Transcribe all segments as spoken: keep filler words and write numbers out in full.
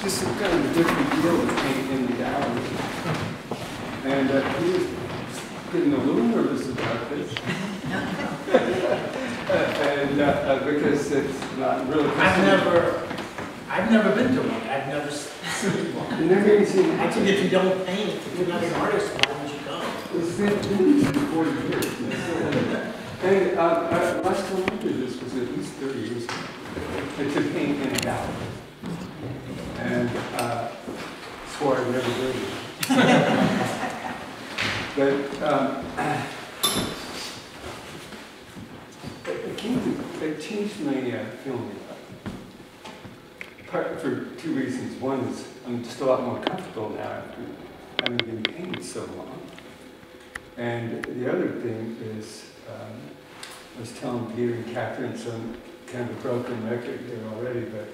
just a kind of a different deal with paint in the gallery. And uh, he was getting a little nervous about this. and uh, uh, because it's not really. I've never, I've never been to one. I've never seen one. You never even seen. Actually, if you don't paint, if you're not an artist, why would you go? It's been forty years. And uh, uh, last time I did this was at least thirty years ago. I took paint in a gallery. And uh, swore I'd never do it. But um, it, came to, it changed my uh, feeling about it. Part for two reasons. One is I'm just a lot more comfortable now after having been painted so long. And the other thing is, um, I was telling Peter and Catherine, some kind of a broken record here already, but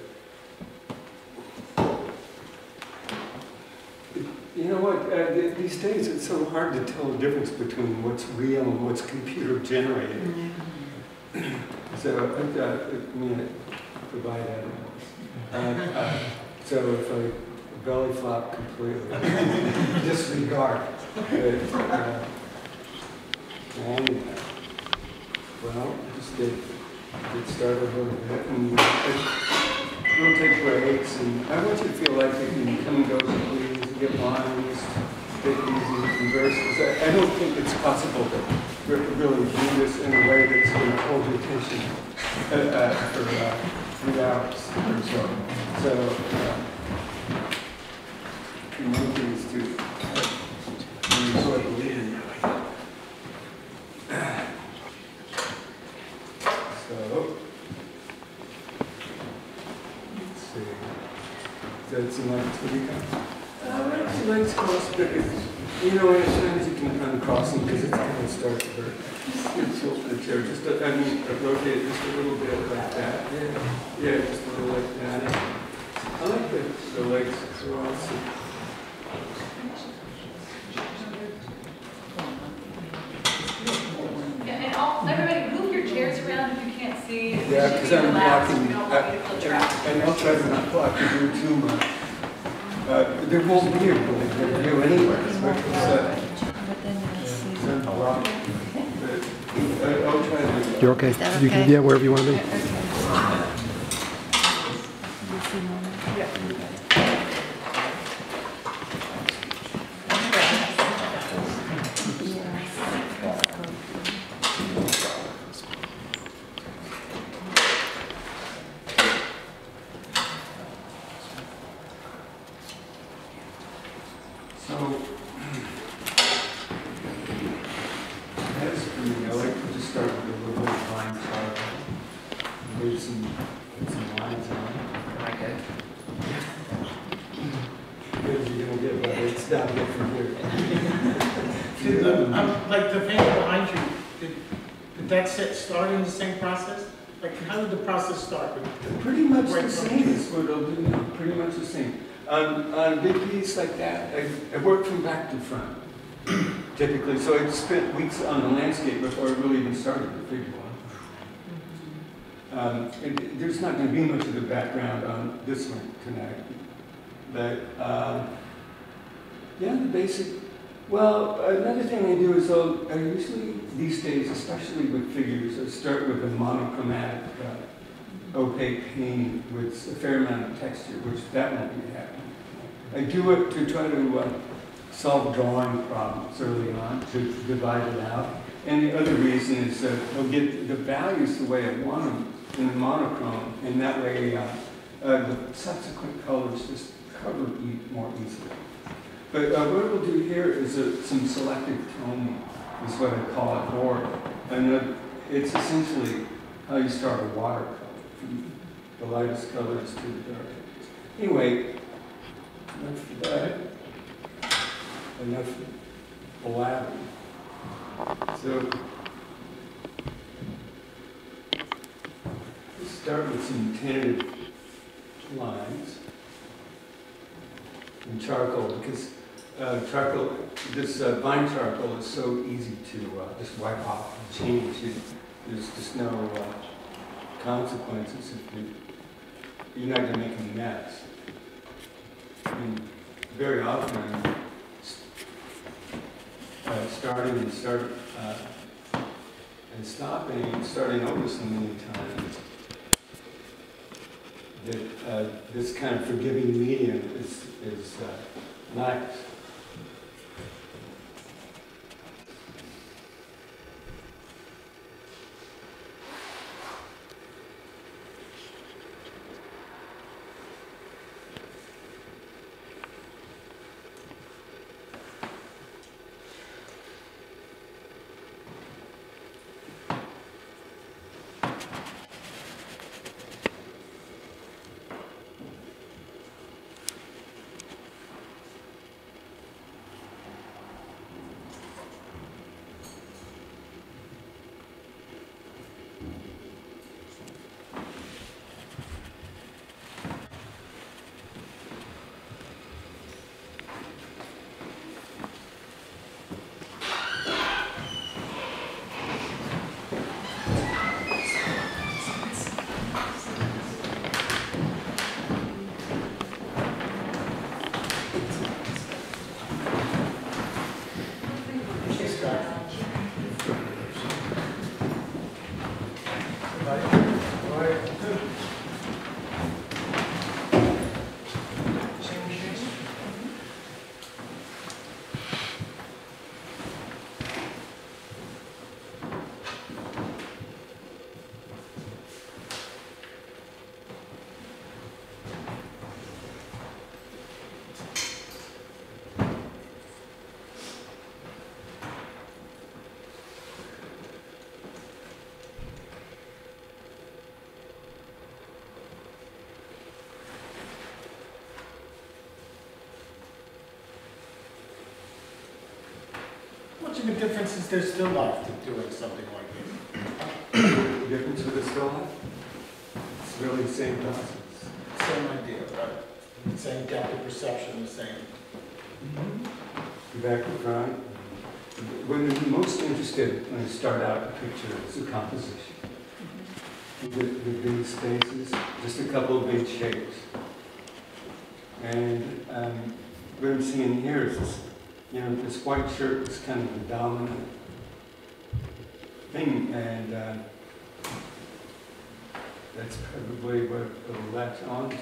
you know what, uh, th these days it's so hard to tell the difference between what's real and what's computer generated. Mm-hmm. So, I've got, I mean, provide evidence. Uh, uh, so if I belly flop completely, disregard it. Uh, anyway, well, just get, get started a little bit. And we'll take breaks, and I want you to feel like you can come and go as you please. Get lines, get easy converses. I, I don't think it's possible to really do this in a way that's going to hold your attention uh, uh, for uh, three hours or so. So, uh, the main thing is to uh, enjoy the reading. So, let's see. That's a nice video. I actually like to cross because, you know, at times you can uncross them because it's going to start to hurt. Just tilt the chair, just, a, I mean, rotate it just a little bit like that. Yeah, yeah, just a little like that. I like the, the legs across. Yeah, and all, everybody move your chairs around if you can't see. Yeah, because I'm blocking. We don't want you to filter out. And I'll try to not block the view too much. Uh, there won't be a really good view anyway. But I'll try to. You're okay? okay? You can, yeah, wherever you want to be. Okay. Start in the same process? Like, how did the process start? Pretty much the same is what I'll do now. Pretty much the same. Um, on a big piece like that, I, I work from back to front, typically. So I spent weeks on the landscape before I really even started the figure one. Um, and there's not going to be much of the background on this one tonight. But, um, yeah, the basic. Well, another thing I do is I'll, I usually, these days, especially with figures, I start with a monochromatic, uh, opaque painting with a fair amount of texture, which that won't be happening. I do it to try to uh, solve drawing problems early on, to divide it out. And the other reason is that I'll get the values the way I want them in the monochrome, and that way uh, uh, the subsequent colors just cover e more easily. But uh, what we'll do here is uh, some selective toning, is what I call it, or and uh, it's essentially how you start a watercolor, from the lightest colors to the darkest. Anyway, enough of that, enough blabbing. So, let's start with some tentative lines in charcoal, because Uh, charcoal, this uh, vine charcoal is so easy to uh, just wipe off and change. It, there's just no uh, consequences if you, you're not going to make a mess. and very often I'm uh, starting and start uh, and stopping and starting over so many times that uh, this kind of forgiving medium is is uh, lacked. How much of a difference is there still life to doing something like this? The difference with the still life? It's really the same process. Same idea, right? Same depth of perception, the same. Back and front. When I'm most interested when I start out a picture is the composition. The, the big spaces, just a couple of big shapes. And um, what I'm seeing here is this, you know, this white shirt is kind of the dominant thing, and uh, that's probably what it'll latch on to.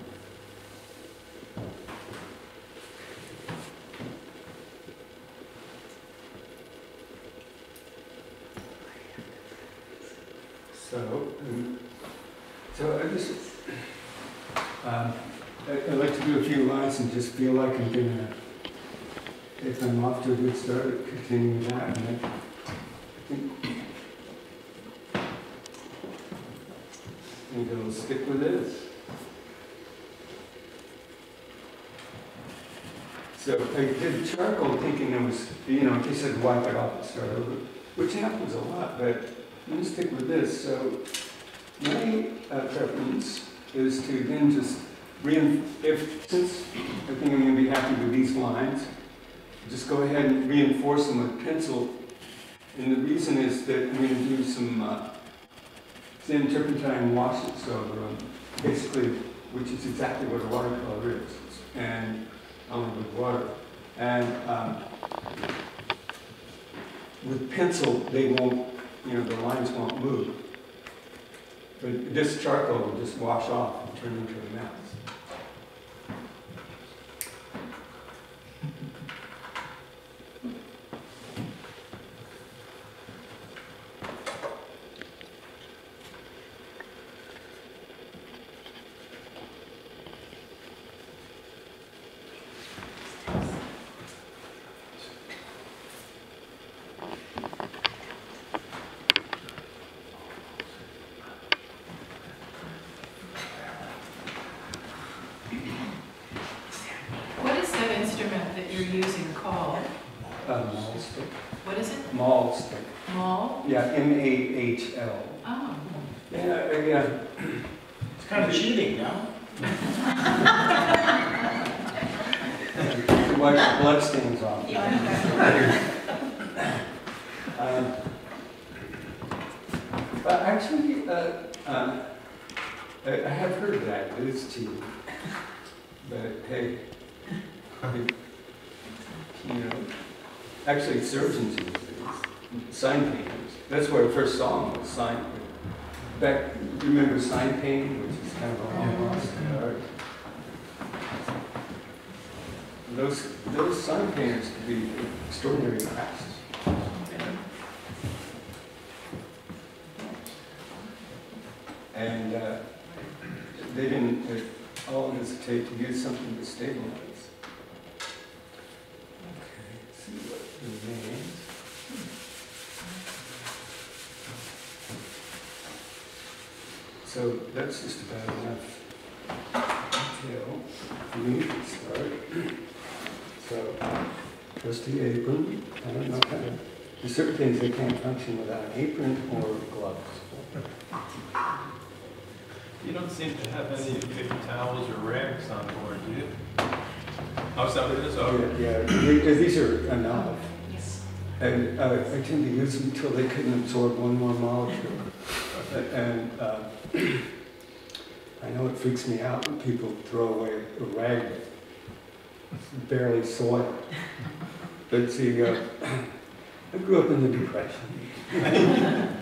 So, um, so I just, um, I, I'd like to do a few lines and just feel like I'm gonna, if I'm off to a good start, continue that. And I think, I think I'll stick with this. So I did charcoal thinking I was, you know, in case I'd wipe it off and start over, which happens a lot, but I'm going to stick with this. So my uh, preference is to then just reinforce, since I think I'm going to be happy with these lines, just go ahead and reinforce them with pencil. And the reason is that I'm going to do some uh, thin turpentine washes over them, basically, which is exactly what a watercolor is, and only with water. And um, with pencil, they won't, you know, the lines won't move. But this charcoal will just wash off and turn into a mess. Using called? Uh, Mahl stick. What is it? Mahl stick. Mahl? Yeah, M A H L. Oh. Yeah, uh, yeah. It's kind of cheating, no? To wipe the blood stains off. um, but actually, uh, uh, I, I have heard that. It is cheating. But hey, It, you know, actually surgeons use these, sign painters. That's where I first saw them, was sign. Back, you remember sign painting, which is kind of a long lost art. Those, those sign painters could be extraordinary crafts. And uh, they didn't at all hesitate to use something to stabilize. Okay, let's see what remains. So that's just about enough detail for me to start. So, trusty apron, I don't know how to, there's certain things that can't function without an apron or gloves. You don't seem to have any paper towels or rags on board, do you? Oh, is that what it is? Oh, Yeah, yeah, these are enough. Yes. And uh, I tend to use them until they couldn't absorb one more molecule. And uh, I know it freaks me out when people throw away a rag that's barely soiled. But see, uh, I grew up in the Depression.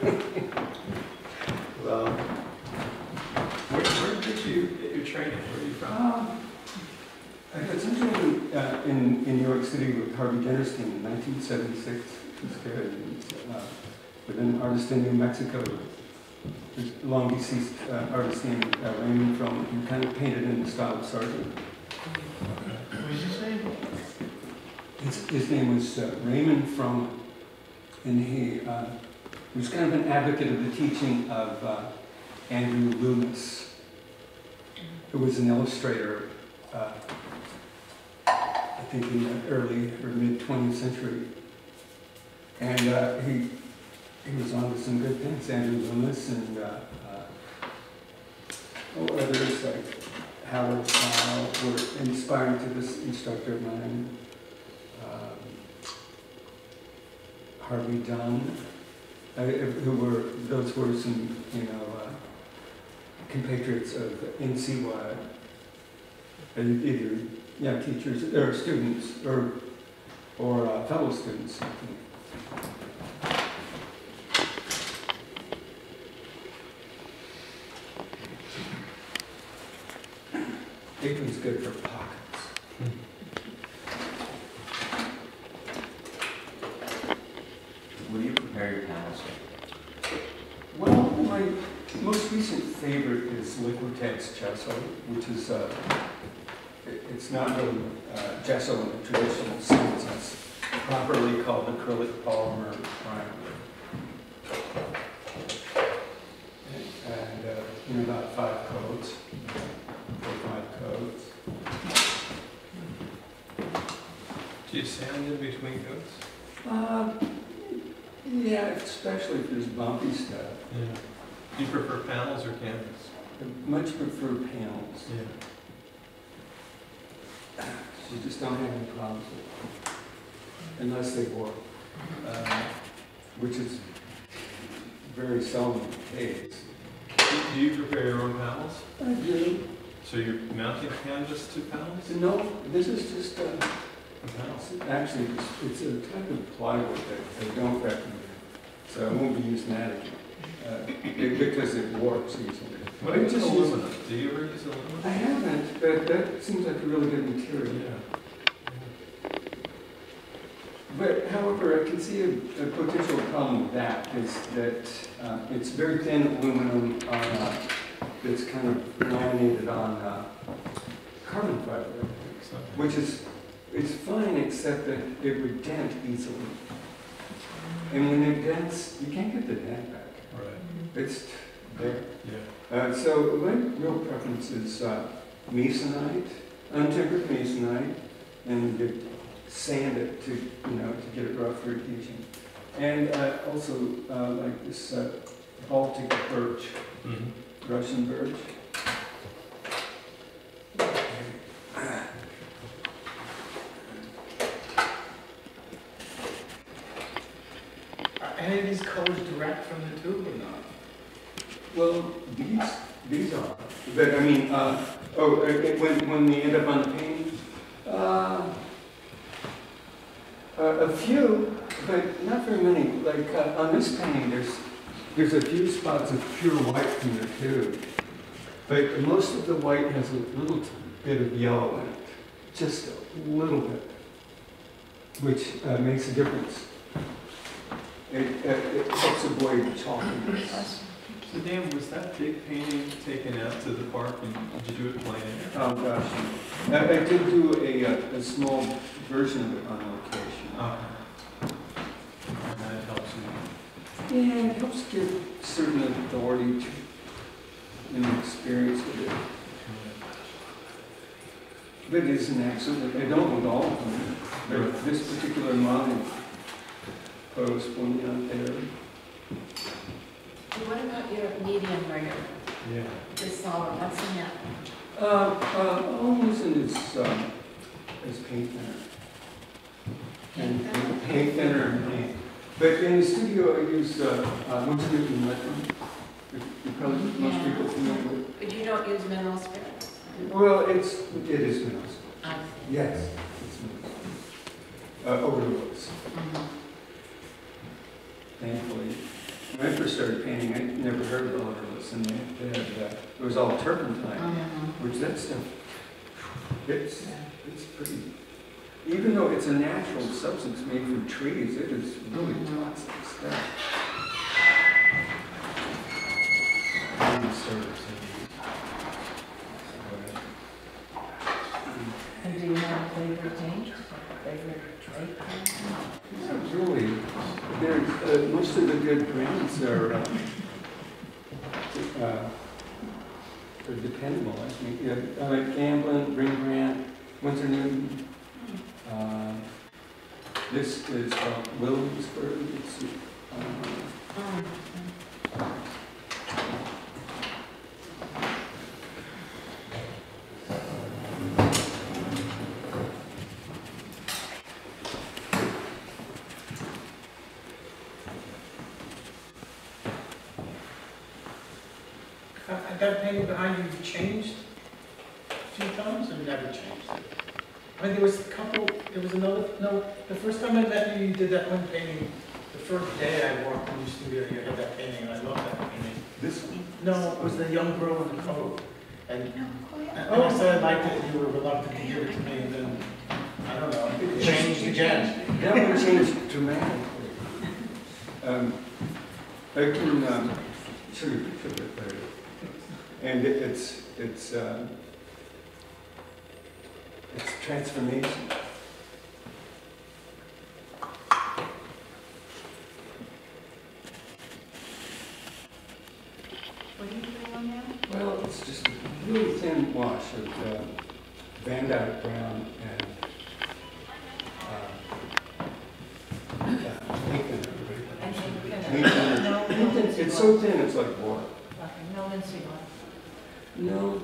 Well, where, where did you get your training? Where are you from? uh, I got some training uh, in, in New York City with Harvey Gennerstein in nineteen seventy-six. It was good. And, uh, with an artist in New Mexico. There's a long deceased uh, artist named uh, Raymond from, who kind of painted in the style of Sargent. What did you say? His, his name was uh, Raymond from, and he, uh, he was kind of an advocate of the teaching of uh, Andrew Loomis, who was an illustrator, uh, I think in the early or mid twentieth century. And uh, he He was on to some good things, Andrew Loomis and uh, uh, oh, others like Howard Powell were inspiring to this instructor of mine. Um, Harvey Dunn, uh, who were, those were some, you know, uh, compatriots of N C Y, either, yeah, teachers, or students, or, or uh, fellow students. Apron's good for pockets. What do you prepare your panels with? Well, my most recent favorite is Liquitex gesso, which is, uh, it, it's not really uh, gesso in the traditional sense. It's properly called acrylic polymer primer. And uh, in about five coats. Coats. Do you sand in between coats? Uh, yeah, especially if there's bumpy stuff. Yeah. Do you prefer panels or canvas? I much prefer panels. Yeah. You just don't have any problems with them, unless they warp, uh, which is very seldom the case. Do you prepare your own panels? I do. So you're mounting canvas to panels? No, this is just, uh, Panels. actually, it's, it's a type of plywood that I don't recommend. So I won't be using that again, uh, it- because it warps easily. What I about just use- aluminum? Do you ever use aluminum? I haven't, but that seems like a really good material. Yeah. But however, I can see a, a potential problem with that is that uh, it's very thin aluminum on, uh, that's kind of laminated on uh, carbon fiber, which is it's fine except that it would dent easily. And when it dents, you can't get the dent back. Right. It's there. Yeah. Uh, so my real preference is uh, masonite, untempered masonite, and you sand it to, you know, to get it rough for adhesion. And uh, also uh, like this uh, Baltic birch, Mm-hmm. Russian birch. Are any of these colors direct from the tube or not? Well, these these are, but I mean, uh, oh, uh, when when they end up on the painting, uh, Uh, a few, but not very many. Like uh, on this painting, there's there's a few spots of pure white in there too. But most of the white has a little bit of yellow in it, just a little bit, which uh, makes a difference. It, uh, it helps avoid chalkiness. So Dan, was that big painting taken out to the park and did you do it plain air? Oh gosh, I, I did do a, a, a small version of it on location. Uh, and that helps you. Yeah, it helps give certain authority to and experience with it. But it is an accident. I don't with all of them. But this particular model pose one out there. What about your medium rare? Yeah. This solid, what's in that? Uh, uh, all using is um, is paint thinner. Paint And thinner? paint thinner and paint. But in the studio, I use uh, uh, what's it in Liquid? You probably most Yeah. people familiar with. But you don't use mineral spirits? Well, it's it is mineral. I see. Yes, it's mineral. Uh, over the woods. Mhm. Thankfully, when I first started painting, I never heard of odorless, and they, they had uh, it was all turpentine, Mhm. which that stuff, it's it's pretty. Even though it's a natural substance made from trees, it is really toxic stuff. And do you have a favorite paint? Favorite drape? Not really. There's, uh, most of the good brands are, uh, uh, are dependable, I think. Yeah, uh, Gamblin, Rembrandt, Winsor Newton. Uh, this is uh, Williamsburg. It's, uh, Mhm. Uh, That painting behind you changed a few times or never changed? I mean, there was a couple, there was another, no, the first time I met you, you did that one painting. The first day I walked in your studio, you had that painting, and I loved that painting. this one. No, it was the young girl in the coat. And No, go ahead. and I said I liked it, and you were reluctant to give it to me, and then, I don't know, it changed again. That one changed dramatically. Um, I can um, show you a picture of it later. And it, it's, it's, um, it's transformation. What are you doing on there? Well, it's just a really thin wash of uh, Van Dyke brown and uh, uh, paint thinner. And then Paint thinner. thinner. No, Paint no thin- linseed It's oil. so thin, it's like water. Okay, no linseed oil. No.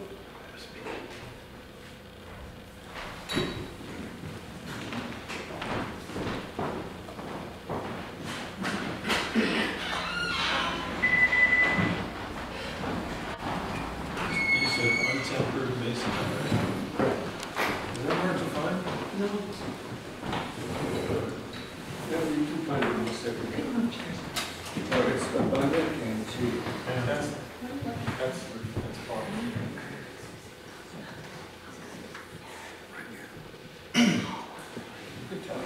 You said untempered masonry. Is that hard to find? No. No, you can find it almost everywhere. Oh, it's abundant and cheap. Yeah, that's, that's, that's part. Good job.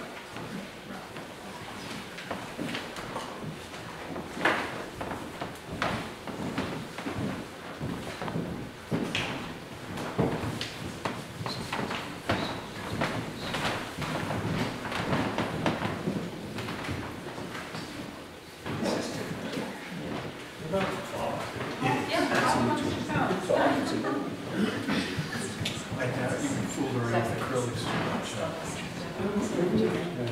I doubt you can fool around with acrylics too much. huh?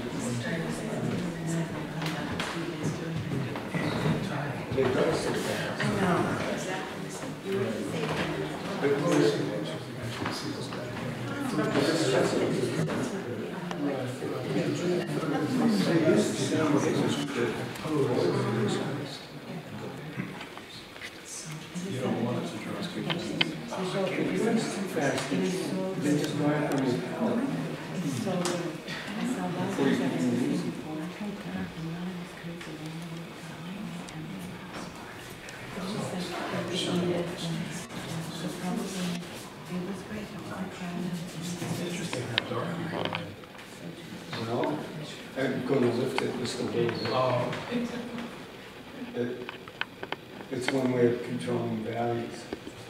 They dry so fast. I know, exactly. You were saying. But this- They used to sell it. You don't want it to dry too fast. If it runs too fast, they just dry from your palate So, I saw that. before you can It's interesting how dark you can Well, I'm going to lift it just a little bit. Oh. It, it's one way of controlling values.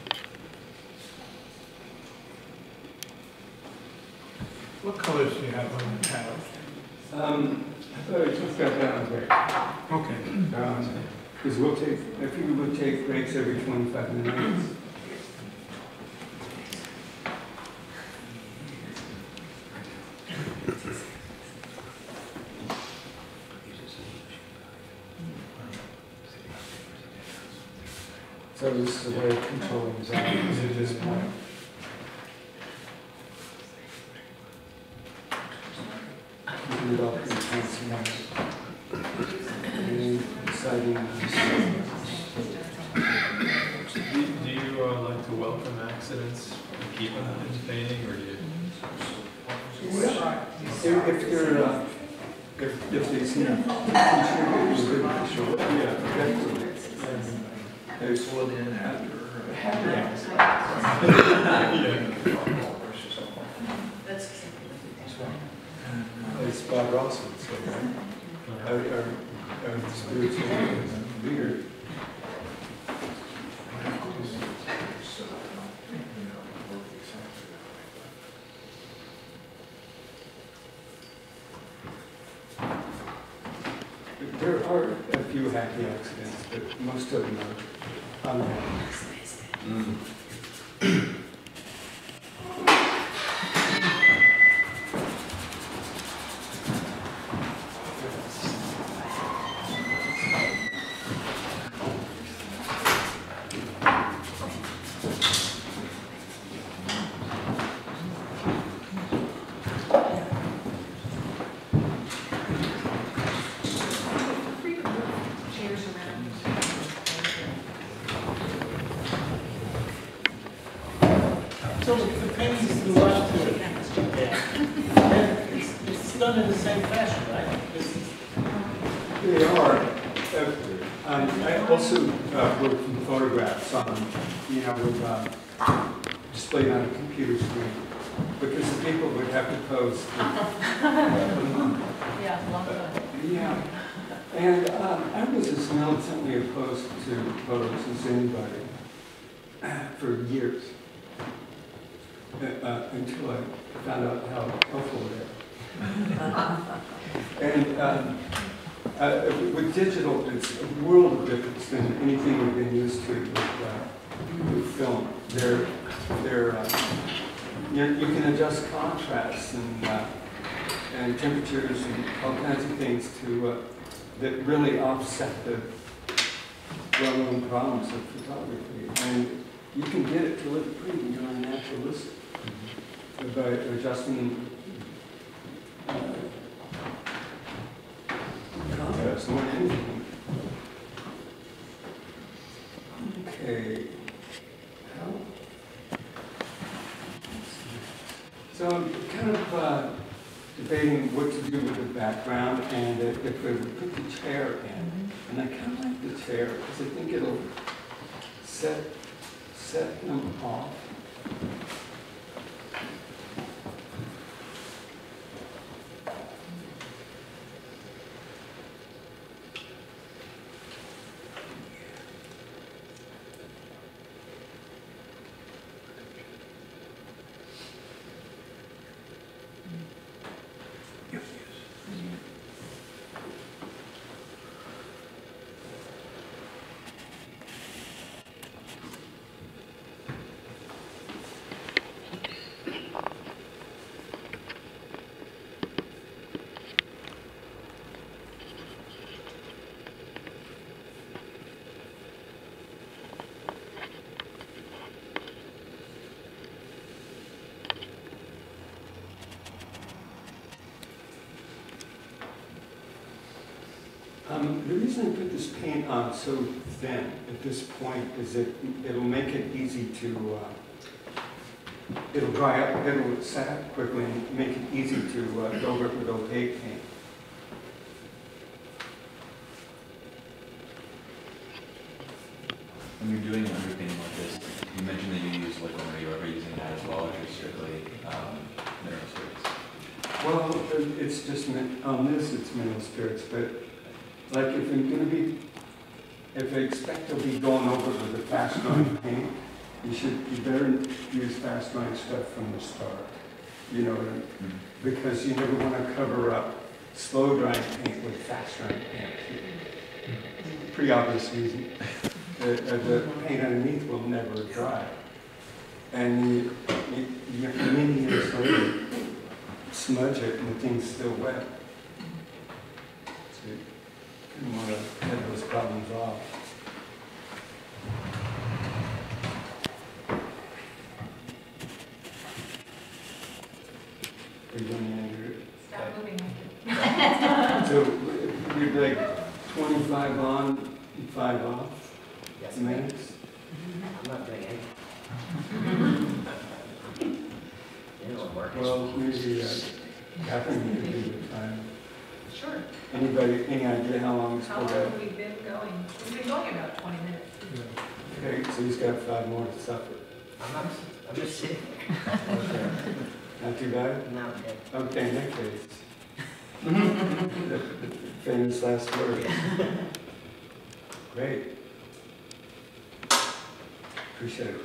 What colors do you have on the panel? Um, I thought I just got that on break. Okay. Because we'll take, I figure we'll take breaks every twenty-five minutes. So this is a way of controlling values at this point. Keeping it up in intense and exciting. Do, do you uh, like to welcome accidents and keep them in painting, or do you? If, if they're, uh, if, if they seem to contribute to the picture, yeah, definitely. There's one in after. Yeah. That's exactly what It's Bob Ross would say, right? Our, our, our spiritual leader. There are a few happy accidents, but most of them are unhappy. Mm. chairs around. So the the paintings to the left here, and it's, it's done in the same fashion, right? This is- They are. Uh, um, I also uh, work from photographs on, you know, with, uh, displayed on a computer screen, because the people would have to pose. Yeah, long time. Yeah, and um, I was as militantly opposed to photos as anybody for years, uh, uh, until I found out how helpful they are. And um, uh, with digital, it's a world of difference than anything we've been used to with, uh, with film. They're, they're, uh, you, you can adjust contrasts and uh, and temperatures and all kinds of things to uh, that really offset the well-known problems of photography. And you can get it to look pretty when you're on naturalistic by adjusting uh, contrast more than anything. Okay. How? So I'm kind of uh, debating what to do with the background and if we would put the chair in. And I kind of like the chair because I think it'll set, set them off. Um, the reason I put this paint on so thin at this point is that it'll make it easy to, uh, it'll dry up, it'll set up quickly and make it easy to uh, go over it with opaque paint. on this, it's mineral spirits, but like if I'm gonna be, if I expect to be going over with a fast drying paint, you should, you better use fast drying stuff from the start. You know what I mean? Because you never want to cover up slow drying paint with fast drying paint. Pretty obvious reason. The, uh, the paint underneath will never dry. And you, you, you many years later, smudge it and the thing's still wet. So you didn't want to head those problems off. Are you going to Andrew? Stop moving. So you're like twenty-five on, five off Yes, minutes? I'm not doing anything. It won't work. Well, maybe uh, Catherine could do the time. Sure. Anybody, any idea how long it's How for long that? have we been going? We've been going about twenty minutes. Okay, so he's got five more to suffer. I'm not, I'm just sitting. Okay. Not too bad? No, okay. Okay, next case. The the famous last word. Great. Appreciate it.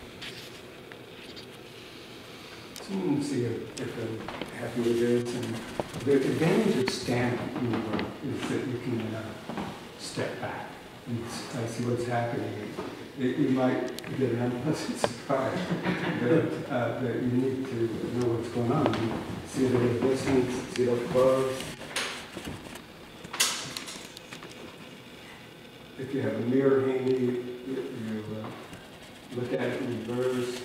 So you can see if, if I'm happy with this. And the advantage of standing in the work is that you can uh, step back and s- uh, see what's happening. It, you might get an unpleasant surprise, but uh, that you need to know what's going on. You see it at a distance, see it up close. If you have a mirror handy, you, you uh, look at it in reverse.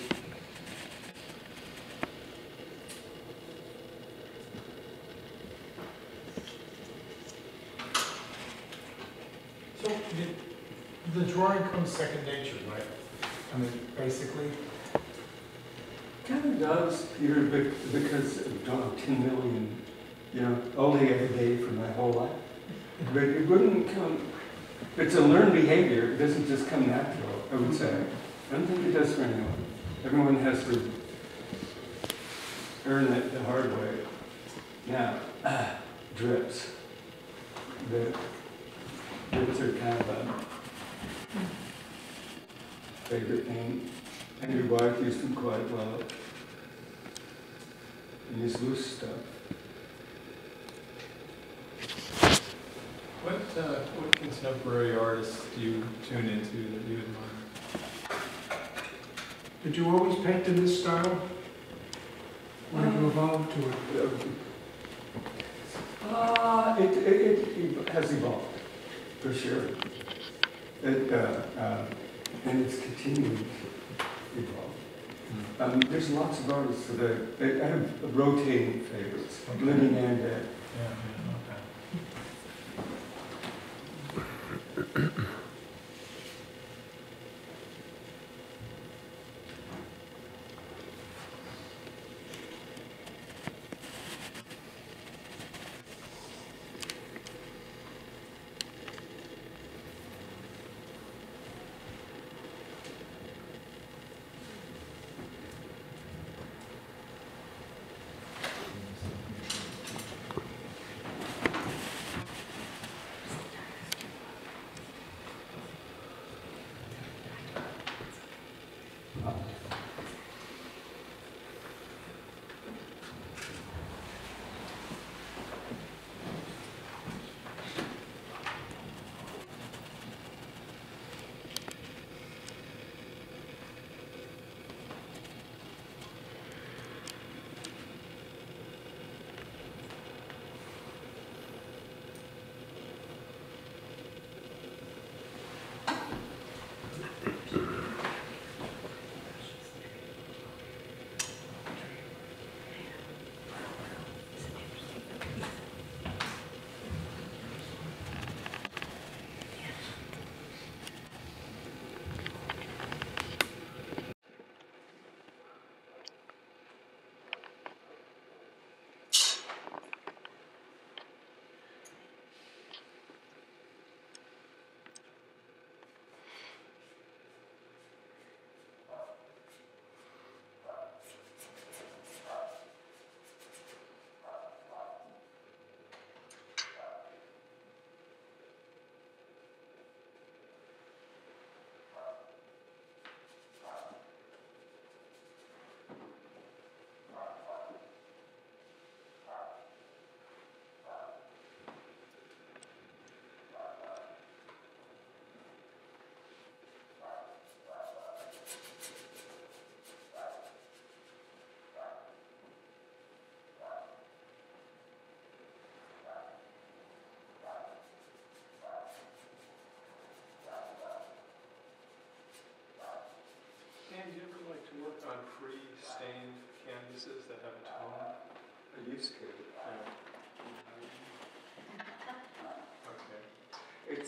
So the, the drawing comes second nature, right? I mean, basically, Kind of does, Peter, bec- because I've done ten million, you know, only every day for my whole life. But it wouldn't come, it's a learned behavior, it doesn't just come natural, I would say. I don't think it does for anyone. Everyone has to earn it the hard way. Now, ah, drips. The drips are kind of a favorite thing. And your wife used them quite well. And use loose stuff. What, uh, what contemporary artists do you tune into that you admire? did you always paint in this style? Or did you evolve to it? Uh, it, it, it has evolved, for sure. It, uh, uh, and it's continuing to evolve. Um, there's lots of artists that I, I have rotating favorites, Okay. living and dead. Yeah, yeah, okay.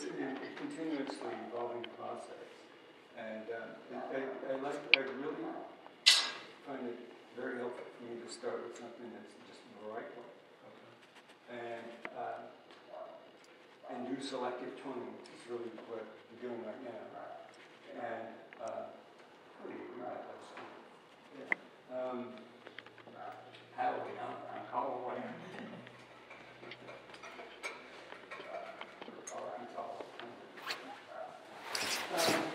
a continuously evolving process. And uh, I, I like, I really find it very helpful for me to start with something that's just the right way. And, uh, and do selective toning, which is really what we're doing right now. And, uh, how do you do that? Yeah. Um, how do we know? How away? Um,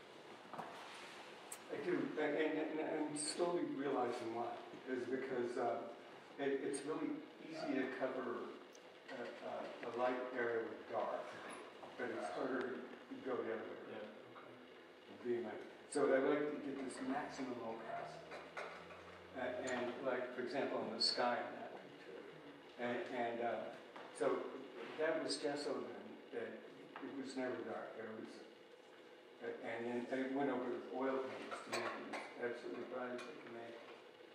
I do, and, and, and I'm slowly realizing why. Is because uh, it, it's really easy to cover a, a, a light area with dark, but it's harder to go the other way. Yeah, okay. So I like to get this maximum opacity. Uh, and like, for example, in the sky in that picture. And, and uh, so that was gesso then. That it was never dark. There was, uh, and then I went over with oil paints to make it as absolutely bright as I can make it.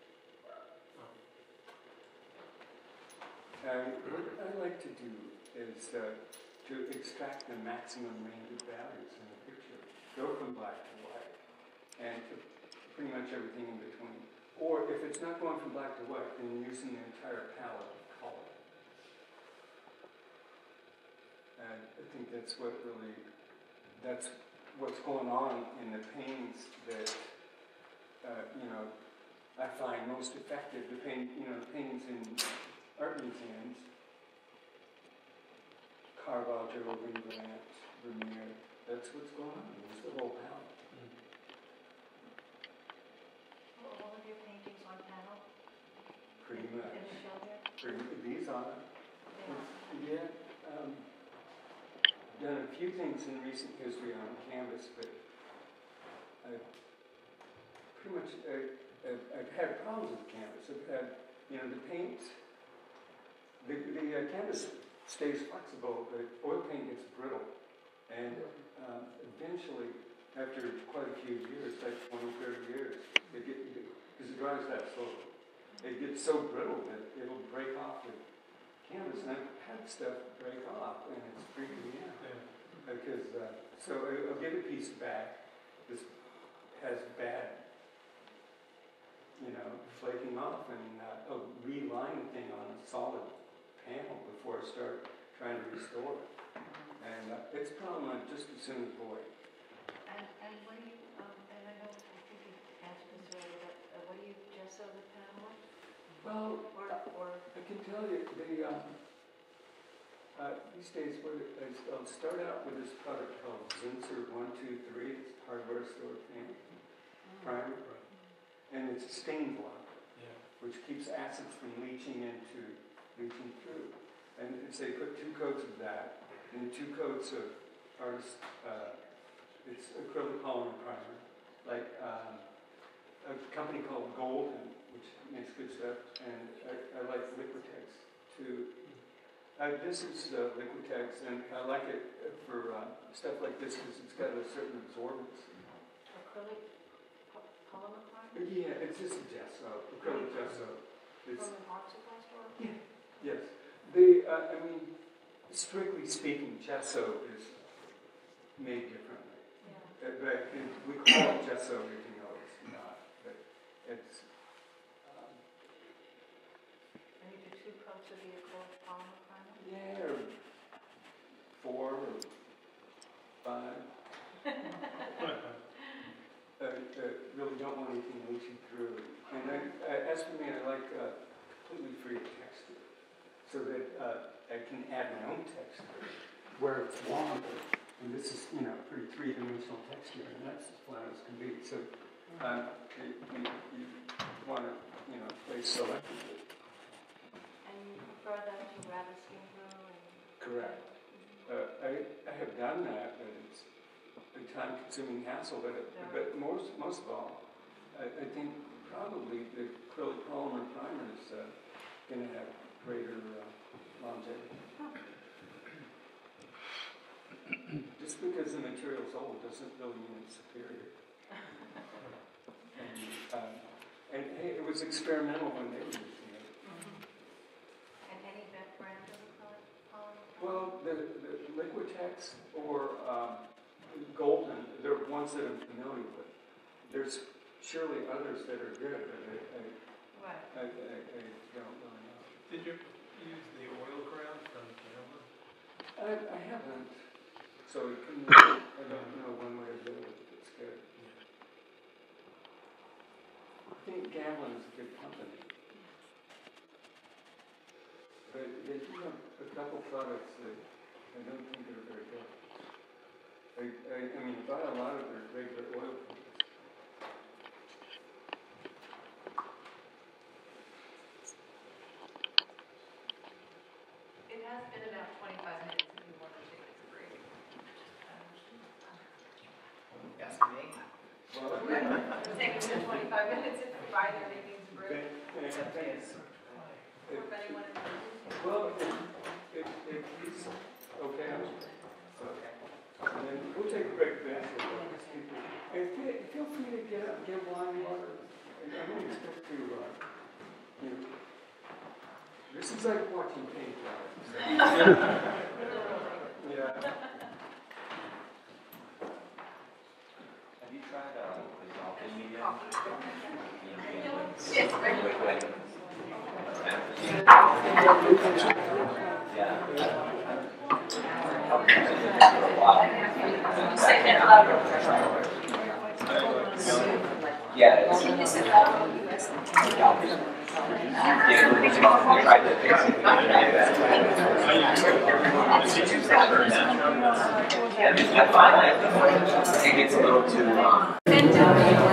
And what I like to do is uh, to extract the maximum range of values in the picture. Go from black to white, and to pretty much everything in between. Or if it's not going from black to white, then using the entire palette of color. And I think that's what really, that's what's going on in the paintings that, uh, you know, I find most effective. The paint, you know, the paintings in art museums, Caravaggio, Rembrandt, Vermeer, that's what's going on. It's the whole palette. All of your paintings on panel? Pretty In much. the show here? Pretty, these are. They are. Yeah. Um, I've done a few things in recent history on canvas, but I've pretty much, I, I've, I've had problems with canvas. I've had, you know, the paint, the, the uh, canvas stays flexible, but oil paint gets brittle. And um, eventually, after quite a few years, like twenty, thirty years, it get, because it dries that slowly, it gets so brittle that it'll break off the canvas. And I've had stuff break off, and it's freaking me out. Yeah. Because, uh, so I- I'll give a piece back. This has bad, you know, flaking off, and uh, I'll reline the thing on a solid panel before I start trying to restore it. And uh, it's a problem I just as soon avoid. And, and what do you, um, and I know, I think you answered this earlier, but uh, what do you gesso the panel with? Well, Or, or, I can tell you, the, um, uh, these days, what it is, I'll start out with this product called Zinsser one two three. It's a hardware store paint primer. Right. And it's a stain blocker, Yeah. which keeps acids from leaching into, leaching through. And it's, they put two coats of that, and two coats of artist, uh, it's acrylic polymer primer, like um, a company called Golden, which makes good stuff, and I, I like Liquitex too. Uh, this is uh, Liquitex, and I like it for uh, stuff like this because it's got a certain absorbance. acrylic po- polymer primer? Yeah, it's just a gesso, acrylic gesso. It's, From an oxyplast or? yeah, yes. The, uh, I mean, strictly speaking, gesso is made differently. Yeah. Uh, but it, we call it gesso, even though it's not. But it's, um, And you do two coats of the acrylic polymer primer? yeah, or four or five. uh, uh, really don't want anything leaching through. And I, I, as for me, I like uh, completely free texture, so that uh, I can add my own texture where it's longer. And this is, you know, pretty three-dimensional texture, and that's as flat as can be. So uh, you, you, you want to, you know, play selectively. And you prefer that to rabbit skin glue and? Correct. Uh, I, I have done that, but it's a time-consuming hassle. But, it, but most, most of all, I, I think probably the acrylic polymer primer is uh, going to have greater uh, longevity. Just because the material's old doesn't really mean it's superior. and, uh, and hey, it was experimental when they were using it. Mm-hmm. And any brand of acrylic polymer? Well, the, the Liquitex or um, Golden, they're ones that I'm familiar with. There's surely others that are good, but I, I, Right. I, I, I don't really know. Did you use the oil crown from Campbell? I, I haven't, so it can, I don't know one way to do it. It's good. I think Gavlin is a good company. But they do have a couple products that I don't think are very good. I, I, I mean, buy a lot of their regular oil products. It has been about twenty-five minutes if you want to take a break. That's me. Well, Take us twenty-five minutes if either they need to break. okay, and thanks. Or if anyone in the room. Well, if, if, if he's okay, so, and then we'll take a break then. And feel, feel free to get up, get wine, water. I don't expect to, uh, you know, this is like watching paint dry. Yeah. Have you tried, uh, the dolphin medium? Yes, right. Liquid. Yeah. Say that louder. Yeah, it's. Yeah, we tried to fix it. I find that it gets a little too, um.